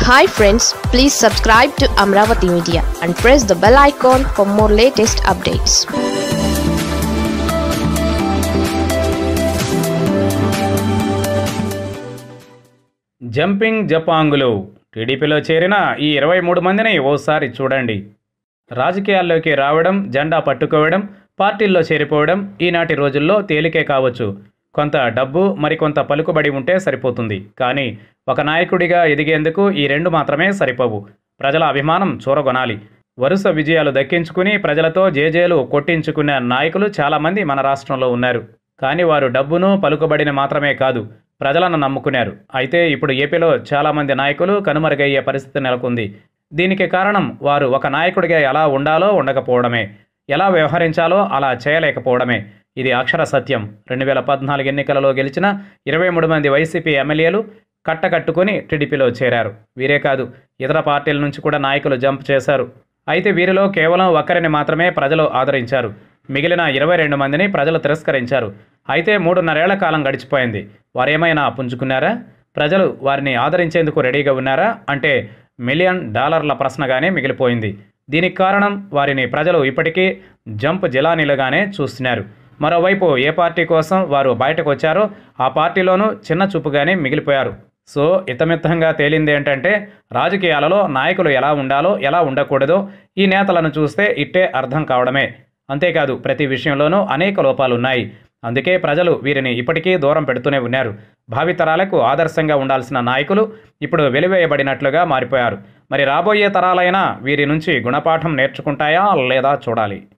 Hi friends, please subscribe to Amaravathi Media and press the bell icon for more latest updates. Jumping జపాంగులు టీడీపీలో చేరిన ఈ 23 మందిని ఓసారి చూడండి. రాజకీయాల్లోకి రావడం, జెండా పట్టుకోవడం, పార్టీల్లో చేరిపోవడం ఈనాటి రోజుల్లో తేలికే కావచ్చు. కొంత డబ్బు, మరికొంత పలుకుబడి ఉంటే సరిపోతుంది. కానీ ఒక నాయకుడిగా ఎదిగేందుకు ఈ రెండు మాత్రమే సరిపోవు. ప్రజల అభిమానం చూరగొనాలి. వరుస విజయాలు దక్కించుకుని ప్రజలతో జేజేలు కొట్టించుకున్న నాయకులు చాలామంది మన రాష్ట్రంలో ఉన్నారు. కానీ వారు డబ్బును, పలుకుబడిని మాత్రమే కాదు, ప్రజలను నమ్ముకున్నారు. అయితే ఇప్పుడు ఏపీలో చాలామంది నాయకులు కనుమరుగయ్యే పరిస్థితి నెలకొంది. దీనికి కారణం వారు ఒక నాయకుడిగా ఎలా ఉండాలో ఉండకపోవడమే, ఎలా వ్యవహరించాలో అలా చేయలేకపోవడమే. ఇది అక్షర సత్యం. 2014 ఎన్నికలలో గెలిచిన 23 మంది వైసీపీ ఎమ్మెల్యేలు కట్టకట్టుకుని టీడీపీలో చేరారు. వీరే కాదు, ఇతర పార్టీల నుంచి కూడా నాయకులు జంప్ చేశారు. అయితే వీరిలో కేవలం ఒకరిని మాత్రమే ప్రజలు ఆదరించారు. మిగిలిన 22 మందిని ప్రజలు తిరస్కరించారు. అయితే 3.5 ఏళ్ల కాలం గడిచిపోయింది. వారేమైనా పుంజుకున్నారా? ప్రజలు వారిని ఆదరించేందుకు రెడీగా ఉన్నారా అంటే $1 మిలియన్ ప్రశ్నగానే మిగిలిపోయింది. దీనికి కారణం వారిని ప్రజలు ఇప్పటికీ జంప్ జిలానీలుగానే చూస్తున్నారు. మరోవైపు ఏ పార్టీ కోసం వారు బయటకు వచ్చారో ఆ పార్టీలోనూ చిన్న చూపుగానే మిగిలిపోయారు. సో ఇతమిత్తంగా తేలింది ఏంటంటే రాజకీయాలలో నాయకులు ఎలా ఉండాలో, ఎలా ఉండకూడదో ఈ నేతలను చూస్తే ఇట్టే అర్థం కావడమే. అంతేకాదు ప్రతి విషయంలోనూ అనేక లోపాలున్నాయి. అందుకే ప్రజలు వీరిని ఇప్పటికీ దూరం పెడుతూనే ఉన్నారు. భావితరాలకు ఆదర్శంగా ఉండాల్సిన నాయకులు ఇప్పుడు వెలివేయబడినట్లుగా మారిపోయారు. మరి రాబోయే తరాలైనా వీరి నుంచి గుణపాఠం నేర్చుకుంటాయా లేదా చూడాలి.